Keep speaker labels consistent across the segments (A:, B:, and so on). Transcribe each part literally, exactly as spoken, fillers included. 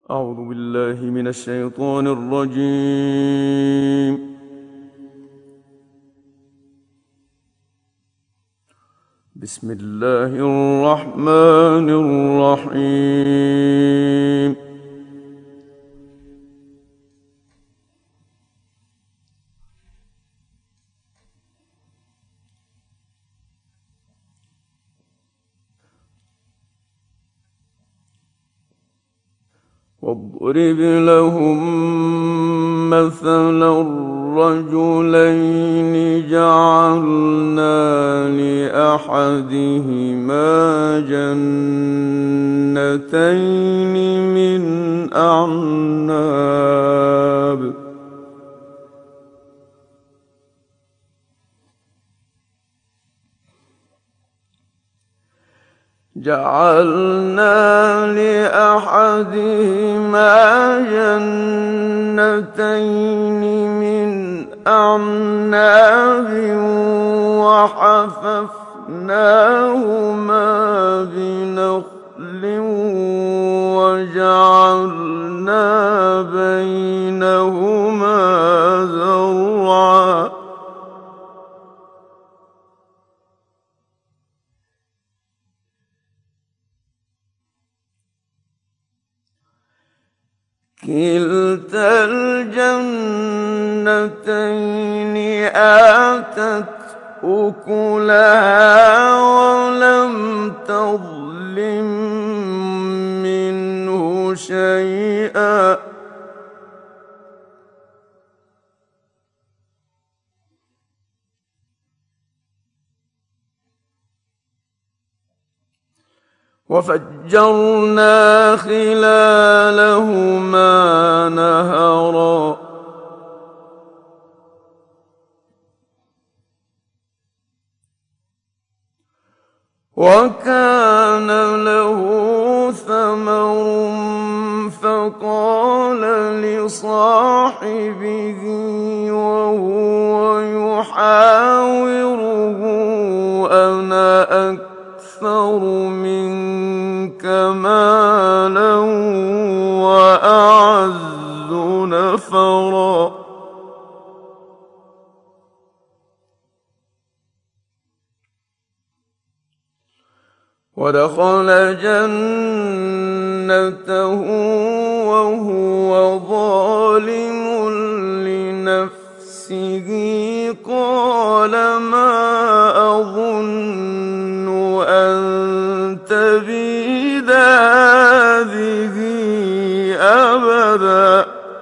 A: أعوذ بالله من الشيطان الرجيم. بسم الله الرحمن الرحيم. واضرب لهم مثلا الرجلين جعلنا لأحدهما جنتين من أعناب جعلنا لأحدهما جنتين من أعناب وحففناهما بنخل وجعلنا بينهما زرعا كلتا الجنتين آتت أكلها ولم تظلم منه شيئا وفجرنا خلالهما نهرا وكان له ثمر فقال لصاحبه وهو يحاوره أنا أكثر منك مالا وأعز نفرا ودخل جنته وهو ظالم لنفسه قال ما أظن أن تبيد هذه أبدا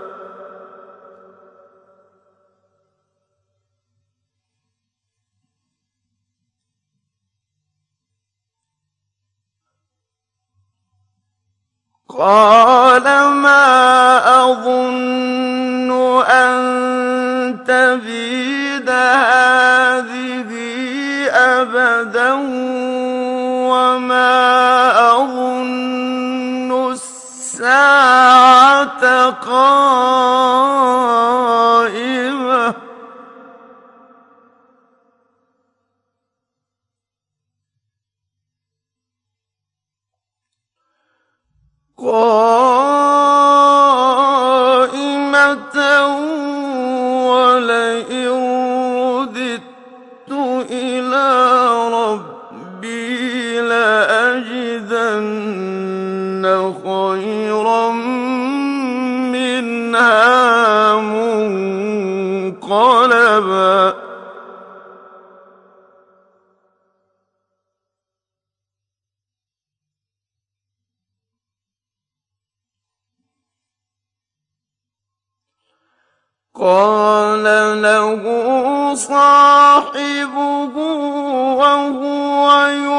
A: قال ما أظن أن تبيد هذه أبدا وما أظن الساعة قائمة قائمة ولئن رددت إلى ربي لأجدن خيرا منها منقلبا قال له صاحبه وهو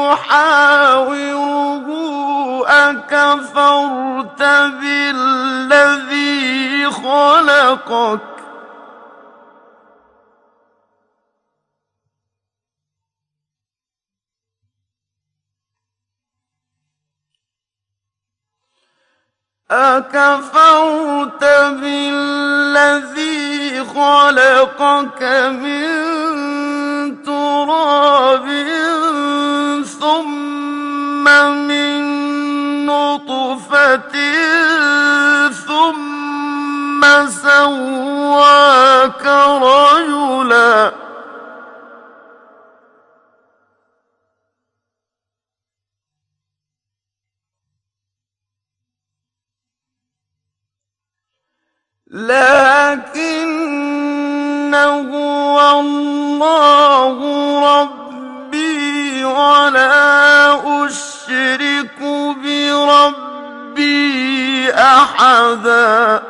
A: يحاوره أكفرت بالذي خلقك أكفرت بالذي خلقك من تراب ثم من نطفة لكنه الله ربي ولا أشرك بربي أحدا.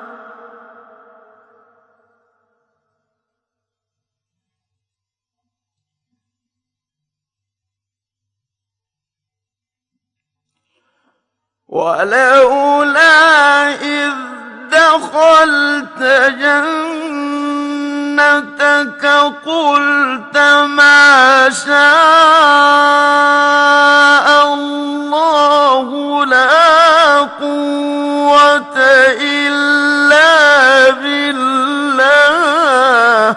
A: ولولا إذ دخلت جنتك قلت ما شاء الله لا قوة إلا بالله.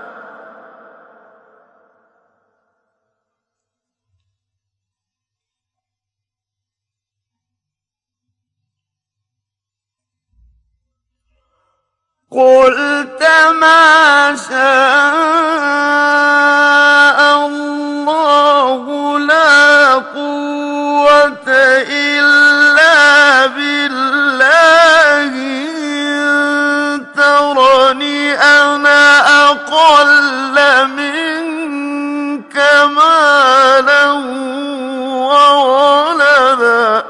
A: قلت ما شاء الله لا قوة إلا بالله إن ترني أنا أقل منك مالا وولدا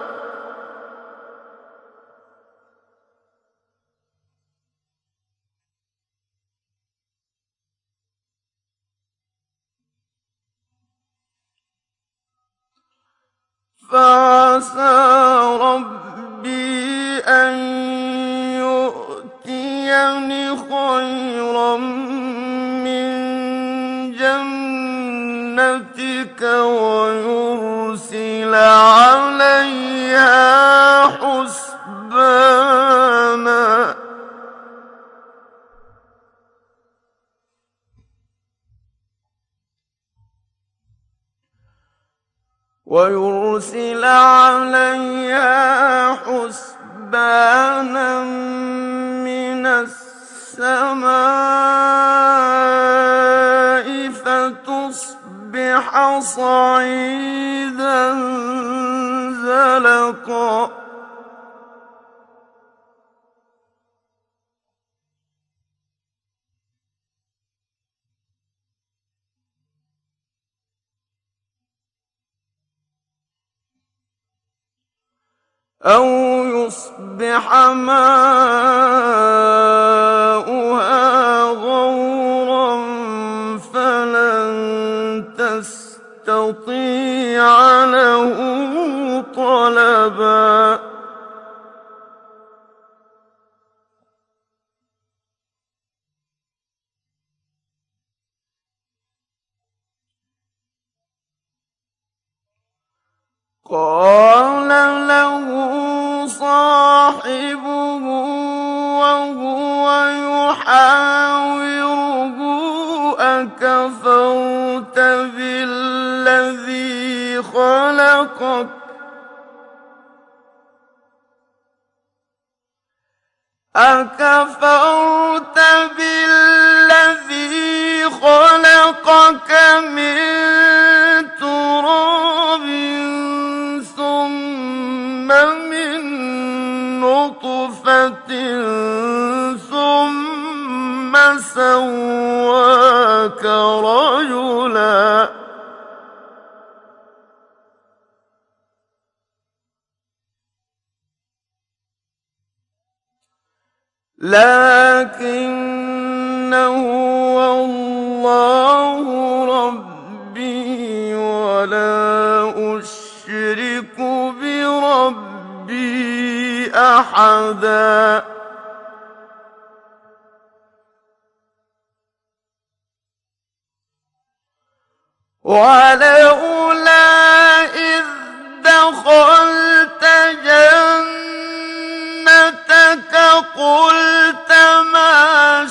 A: فعسى ربي أن يؤتيني خيرا من جنتك ويرسل عليها حسبانا. ويرسل عليها حسبانا من السماء فتصبح صعيدا زلقا. أو يصبح ماؤها غورا فلن تستطيع له طلبا. قال له صاحبه وهو يحاوره أكفرت بالذي خلقك أكفرت بالذي خلقك من تراب ثم من نطفة ثم سواك رجلا. لكنه والله ربي ولا أشرك بربي أحدا. ولولا إذ دخلت جنتك قلت ما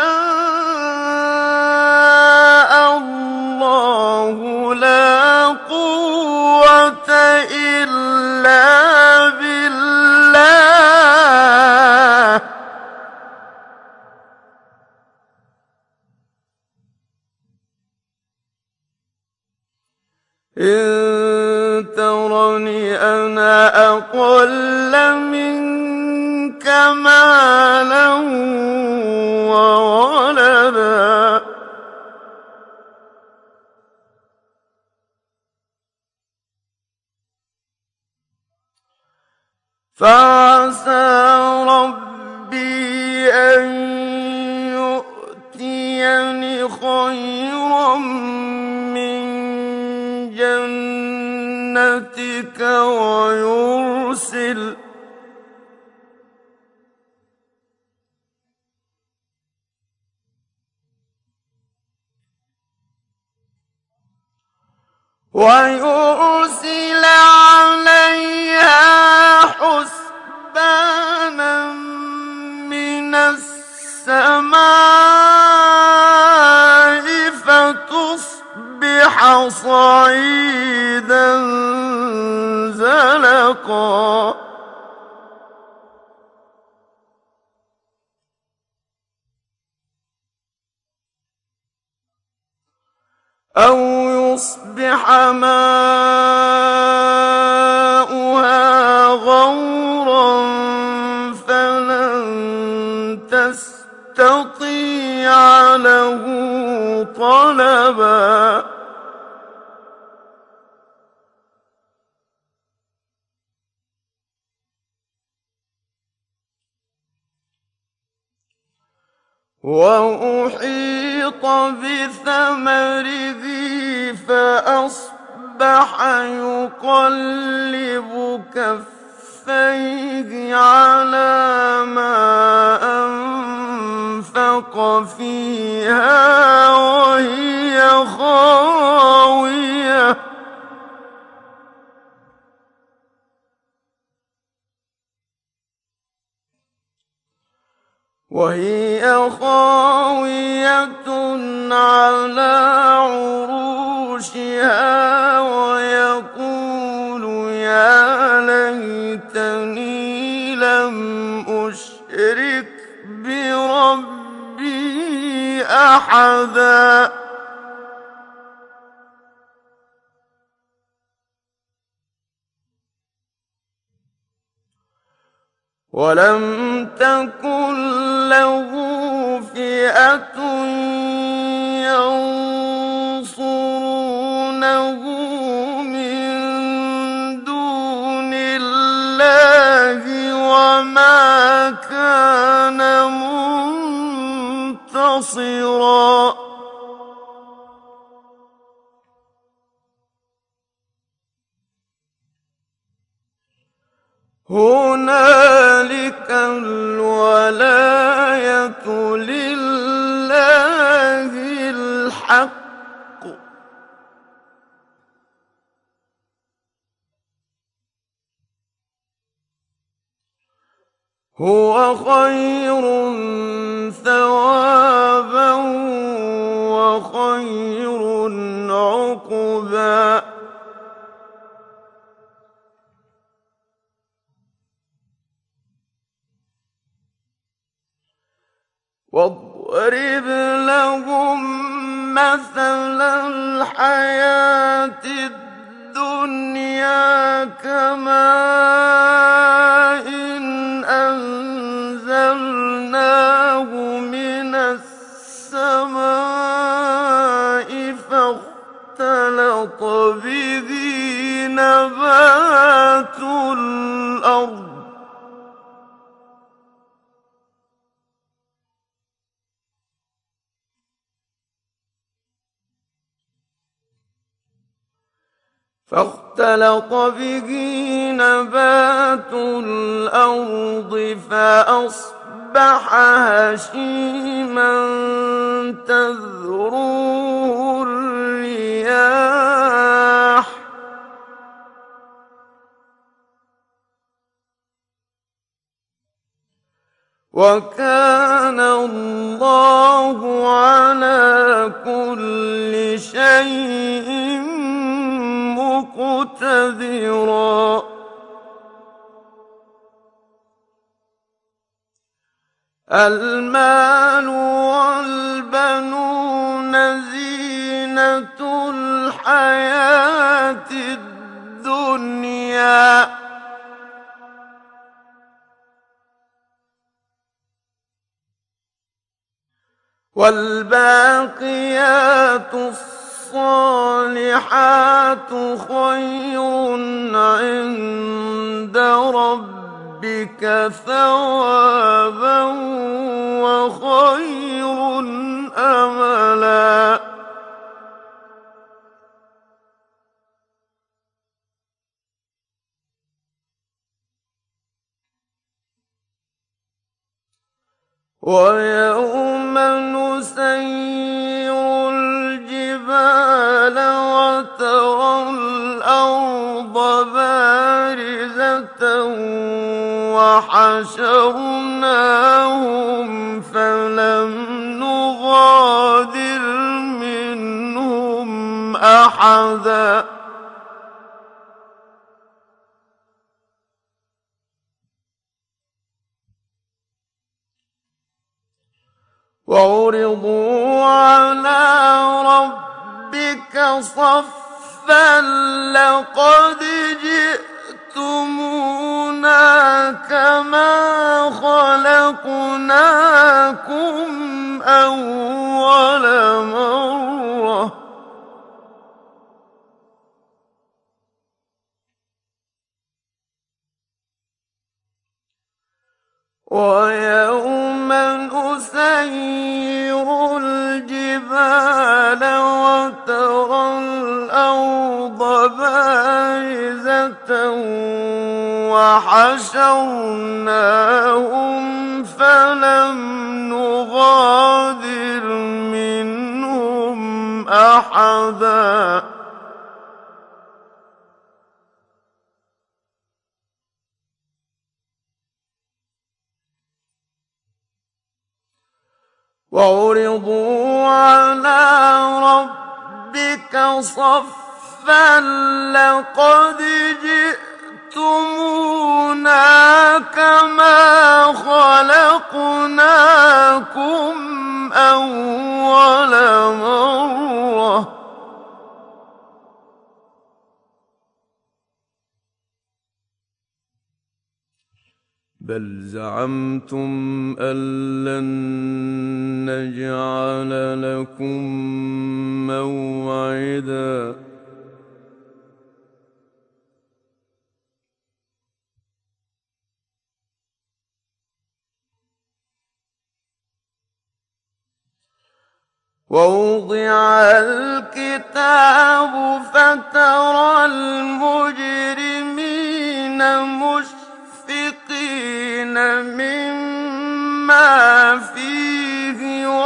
A: شاء الله لا قوة إلا بالله. إن ترني أنا أقل منك مالا وولدا فعسى ربي أن يؤتيني خيرا من جنتك ويرسل ويرسل عليها حسبانا من السماء فتصبح صعيدا زلقا أو يصبح ماؤها غورا فلن تستطيع له طلبا وأحيط بثمره فأصبح يقلب كفيه على ما أنفق فيها وهي خاوية وهي خاوية على عروشها ويقول يا ليتني لم أشرك بربي أحدا ولم تكن له فئة ينصرونه من دون الله وما كان منتصرا هنالك الولاية لله الحق هو خير ثوابا وخير عقبا واضرب لهم مثل الحياة الدنيا كماء أنزلناه من السماء فاختلط به نبات الأرض فاختلط به نبات الأرض فأصبح هشيما تذروه الرياح وكان الله على كل شيء مقتدرا المال والبنون زينة الحياة الدنيا والباقيات الصالحات خير عند ربك ثوابا وخير أملا. ويوم نسير الجبال وترى الأرض بارزة وحشرناهم فلم نغادر منهم أحدا. وعرضوا على ربك صفا لقد جئتمونا كما خلقناكم أول مرة ويوم نسير الجبال وترى الأرض بارزة وحشرناهم فلم نغادر منهم أحدا. وعرضوا على ربك صفا لقد جئتمونا كما خلقناكم أول مرة بل زعمتم أن لن نجعل لكم موعدا ووضع الكتاب فترى المجرمين مشفقين مما فيه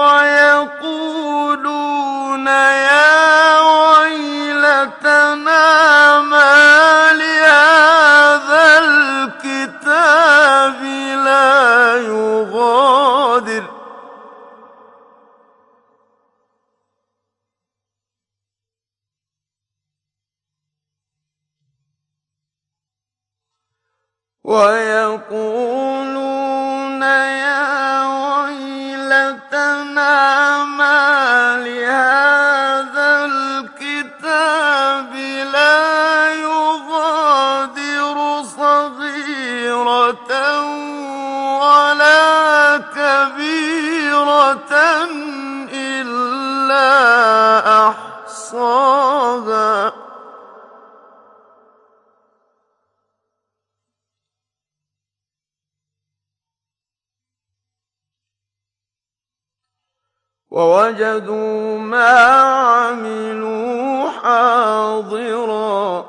A: ويقولون يا ويلتنا ما لهذا الكتاب لا يغادر ويقولون يا ويلتنا ما لهذا الكتاب لا يغادر صغيرة ولا كبيرة إلا أحصاها ووجدوا ما عملوا حاضرا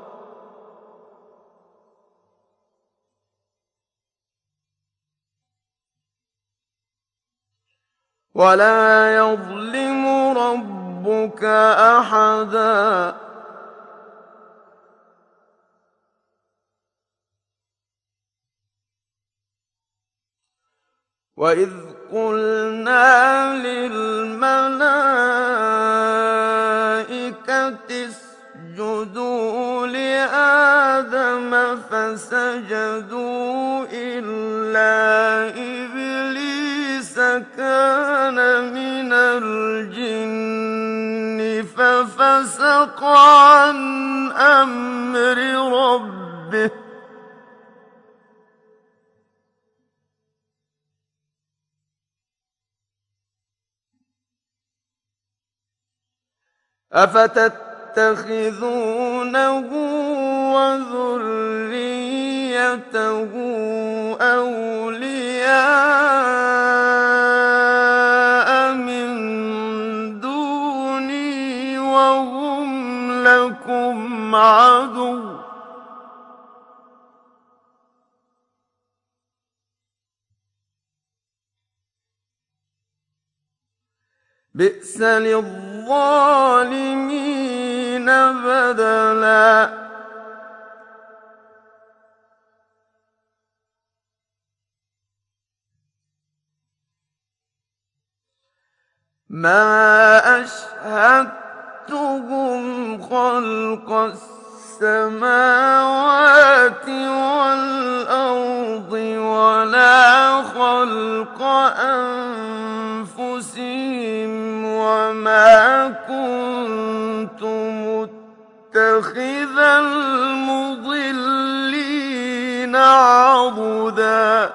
A: ولا يظلم ربك أحدا وإذ قلنا للملائكة اسجدوا لآدم فسجدوا إلا إبليس كان من الجن ففسق عن أمر ربه أفتتخذونه وذريته أولياء من دوني وهم لكم عدو بئس للظالمين بدلا ما أشهدتهم خلق السماوات والأرض ولا خلق أنفسهم وما كنت متخذ المضلين عضدا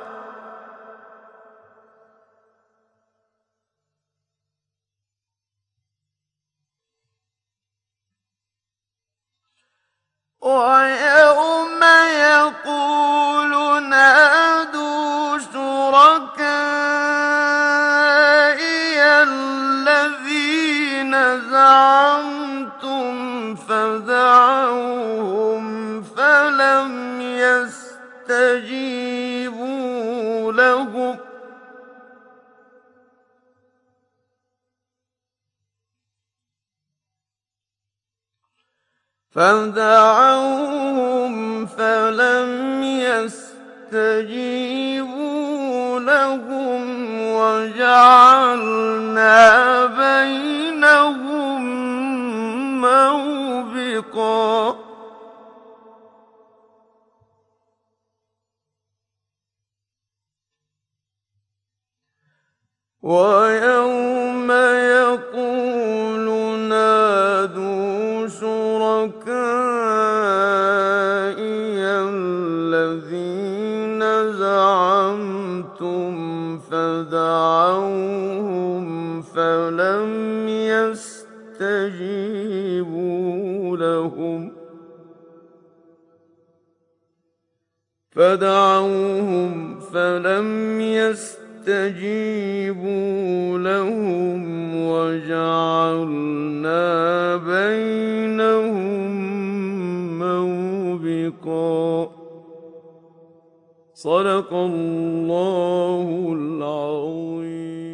A: ويوم يقول نادوا شركائي الذين زعمتم فدعوهم فلم يستجيبوا لهم فدعوهم فلم يستجيبوا لهم وجعلنا بينهم موبقا ويوم يقول نادوا شركائي الذين زعمتم فدعوهم فلم يستجيبوا لهم فدعوهم فلم يستجيبوا لهم وجعلنا بينهم موبقا صدق الله العظيم.